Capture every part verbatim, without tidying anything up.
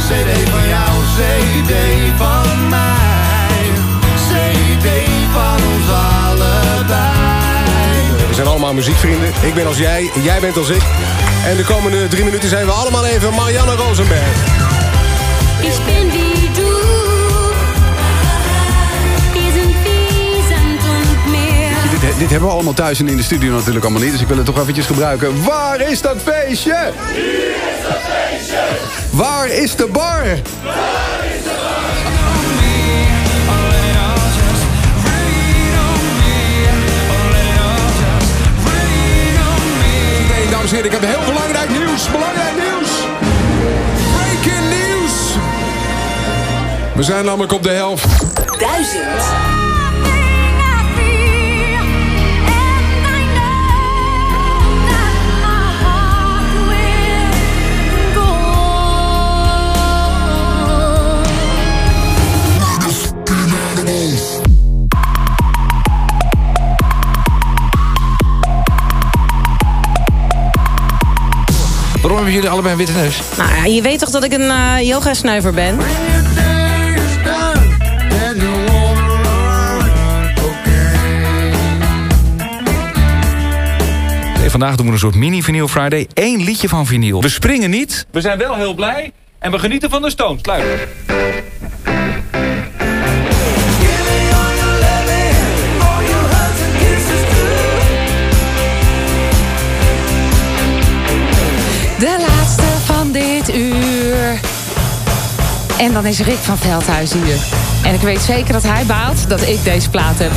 C D van jou, C D van mij. C D van ons allebei. We zijn allemaal muziekvrienden. Ik ben als jij, jij bent als ik. En de komende drie minuten zijn we allemaal even Marianne Rosenberg. Ich bin wie du. Wir sind fließend und meer. Dit, dit hebben we allemaal thuis en in de studio natuurlijk allemaal niet. Dus ik wil het toch eventjes gebruiken. Waar is dat feestje? Hier is dat feestje. Waar is de bar? Waar is de bar? Nee, dames en heren, ik heb heel belangrijk nieuws. Belangrijk nieuws. Breaking news. We zijn namelijk op de helft. Duizend. Waarom hebben jullie allebei een witte neus? Nou ja, je weet toch dat ik een uh, yoga-snuiver ben? Nee, vandaag doen we een soort mini-vinyl Friday. Eén liedje van vinyl. We springen niet. We zijn wel heel blij. En we genieten van de Stones. Luister. De laatste van dit uur. En dan is Rick van Veldhuis hier. En ik weet zeker dat hij baalt dat ik deze plaat heb.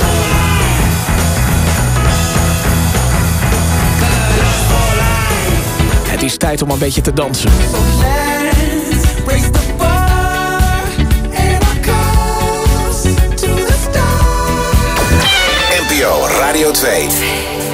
Het is tijd om een beetje te dansen. N P O Radio twee.